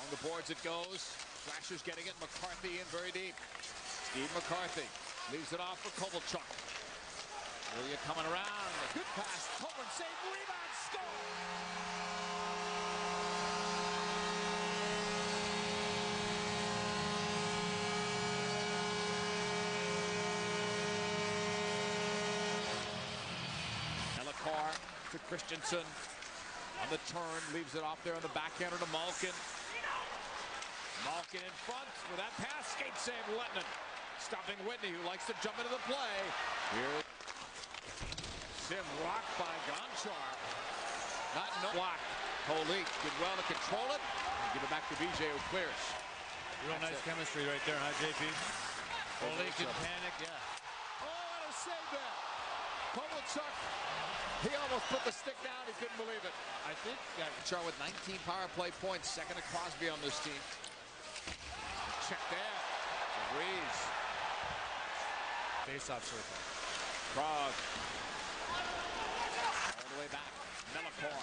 the boards it goes. Thrashers getting it. McCarthy in very deep. Steve McCarthy leaves it off for Kovalchuk. Ilya coming around. Good pass. Tolman save. Rebound. Score. Elakar to Christensen. On the turn, leaves it off there on the backhander to Malkin. Malkin in front with that pass. Skate save, Lettinen. Stopping Whitney, who likes to jump into the play. Here, Sim rocked by Gonchar. Not no block. Holik did well to control it. And give it back to BJ, who clears. Real nice chemistry right there, huh, JP? Holik in panic, yeah. Oh, what a save there. Kovalchuk, he almost put the stick down. He couldn't believe it. I think Gonchar with 19 power play points, second to Crosby on this team. Check there. Breeze. Face-off circle. Krog. All the way back. Melchior.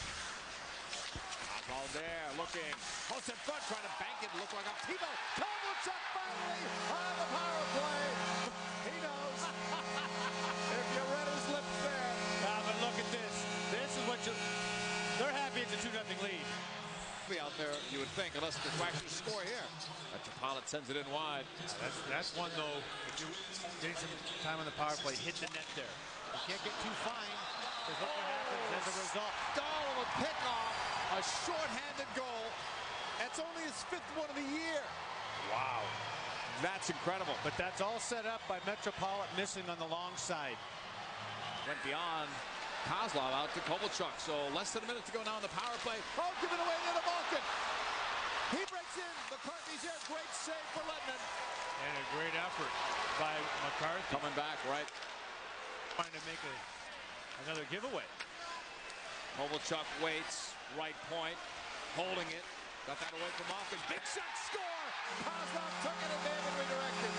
Ball there, looking. Close in front, trying to bank it. Look like a Tebow. Kovalchuk finally on the power play. He knows. If you read his lips there. But look at this. This is what they're happy it's a 2-0 lead. Be out there, you would think, unless the Thrashers score here. Metropolitan sends it in wide. That's one, though. If you're getting some time on the power play, hit the net there. You can't get too fine, because look what happens as a result. Goal of a pickoff, a short-handed goal. That's only his 5th one of the year. Wow. That's incredible. But that's all set up by Metropolitan missing on the long side. Went beyond. Kozlov out to Kovalchuk. So less than a minute to go now in the power play. Oh, give it away to the Malkin. He breaks in. McCarthy's there. Great save for Lettinen. And a great effort by McCarthy. Coming back, right? Trying to make another giveaway. Kovalchuk waits. Right point. Holding it. Got that away from Malkin. Big shot. Score. Kozlov took it and David redirected.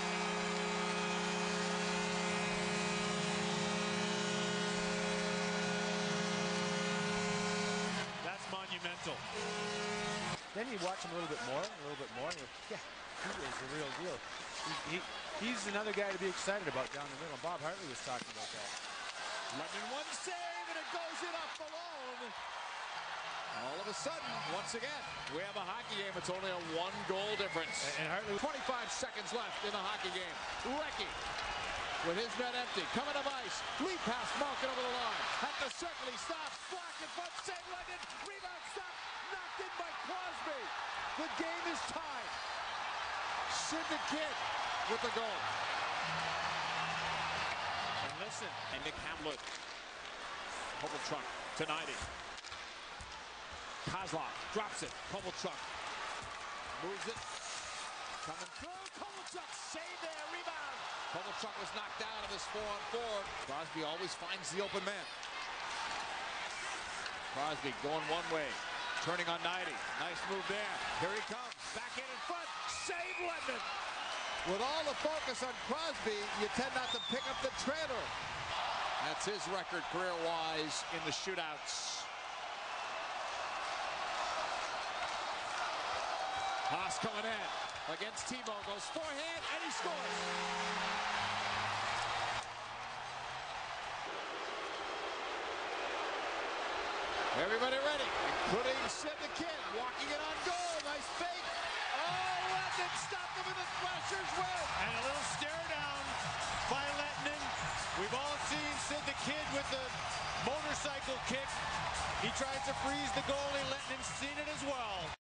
Monumental. Then you watch him a little bit more. Yeah, he is the real deal. He's another guy to be excited about down the middle. Bob Hartley was talking about that. Lettinen one save, and it goes in off the loan. All of a sudden, once again, we have a hockey game. It's only a 1-goal difference. And Hartley, 25 seconds left in the hockey game. Recchi with his net empty, coming up ice, lead pass Malkin over the line. At the circle, he stops, blocked in front, save Lettinen, rebound stop, knocked in by Crosby. The game is tied. Sid the Kid with the goal. and listen. And Nick Hamlet, Kovalchuk to 90. Kozlov drops it, Kovalchuk moves it, coming through, Kovalchuk, save there, rebound. Kovalchuk was knocked down in this 4-on-4. Crosby always finds the open man. Crosby going one way, turning on 90. Nice move there. Here he comes, back in front, save Lettinen. With all the focus on Crosby, you tend not to pick up the trailer. That's his record career-wise in the shootouts. Haas coming in against Tebow, goes forehand, and he scores. Everybody ready, including Sid the Kid, walking it on goal. Nice fake. Oh, Lettinen stopped him, and the Thrashers win. And a little stare down by Lettinen. We've all seen Sid the Kid with the motorcycle kick. He tries to freeze the goalie. Lettinen's seen it as well.